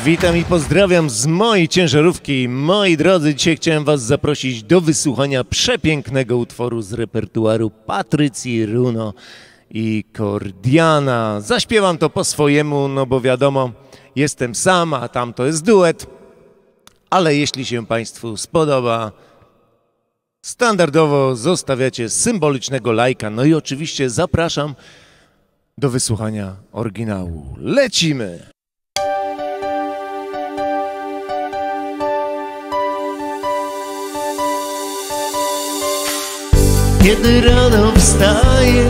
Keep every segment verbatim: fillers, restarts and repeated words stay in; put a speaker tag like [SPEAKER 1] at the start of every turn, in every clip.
[SPEAKER 1] Witam i pozdrawiam z mojej ciężarówki. Moi drodzy, dzisiaj chciałem was zaprosić do wysłuchania przepięknego utworu z repertuaru Patrycji Runo i Kordiana. Zaśpiewam to po swojemu, no bo wiadomo, jestem sam, a tam to jest duet. Ale jeśli się państwu spodoba, standardowo zostawiacie symbolicznego lajka. No i oczywiście zapraszam do wysłuchania oryginału. Lecimy!
[SPEAKER 2] Kiedy rano wstaję,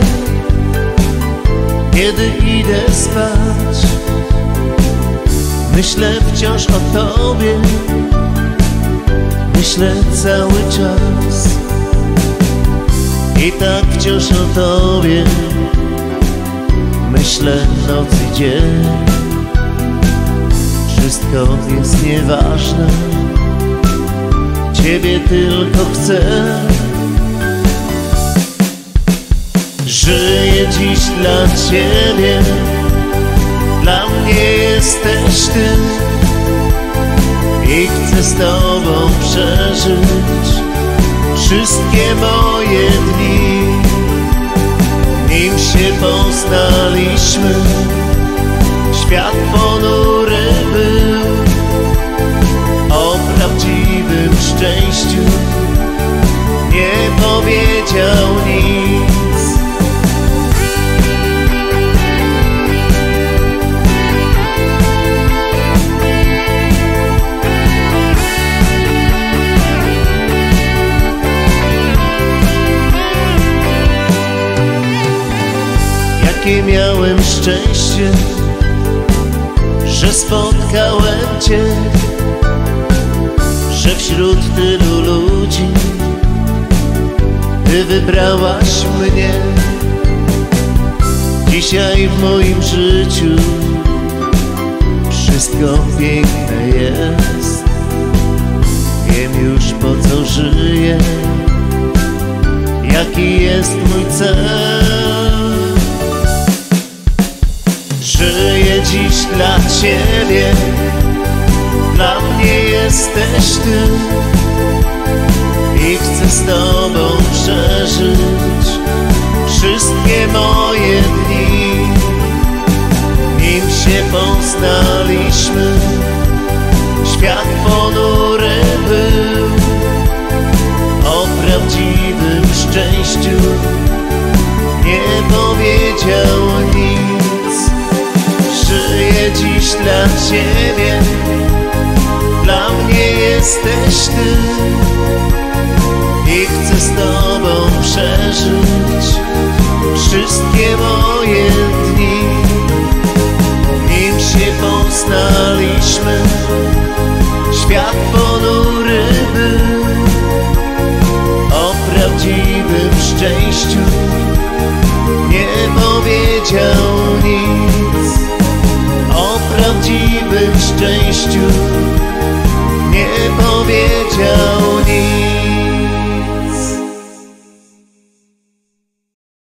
[SPEAKER 2] kiedy idę spać, myślę wciąż o Tobie, myślę cały czas. I tak wciąż o Tobie myślę noc i dzień. Wszystko jest nieważne, Ciebie tylko chcę. Żyję dziś dla Ciebie, dla mnie jesteś Ty i chcę z Tobą przeżyć wszystkie moje dni. Nim się poznaliśmy, świat ponury był. O prawdziwym szczęściu nie powiedział nic. Jakie miałem szczęście, że spotkałem Cię, że wśród tylu ludzi Ty wybrałaś mnie. Dzisiaj w moim życiu wszystko piękne jest. Wiem już, po co żyję, jaki jest mój cel. Żyję dziś dla Ciebie, dla mnie jesteś Ty i chcę z Tobą przeżyć wszystkie moje dni. Nim się poznaliśmy, świat ponury był. O prawdziwym szczęściu nie powiedział nic. Żyję dziś dla Ciebie, dla mnie jesteś Ty i chcę z Tobą przeżyć wszystkie moje dni. Nim się poznaliśmy, świat ponury był. O prawdziwym szczęściu nie powiedział nic. O prawdziwym szczęściu nie powiedział nic.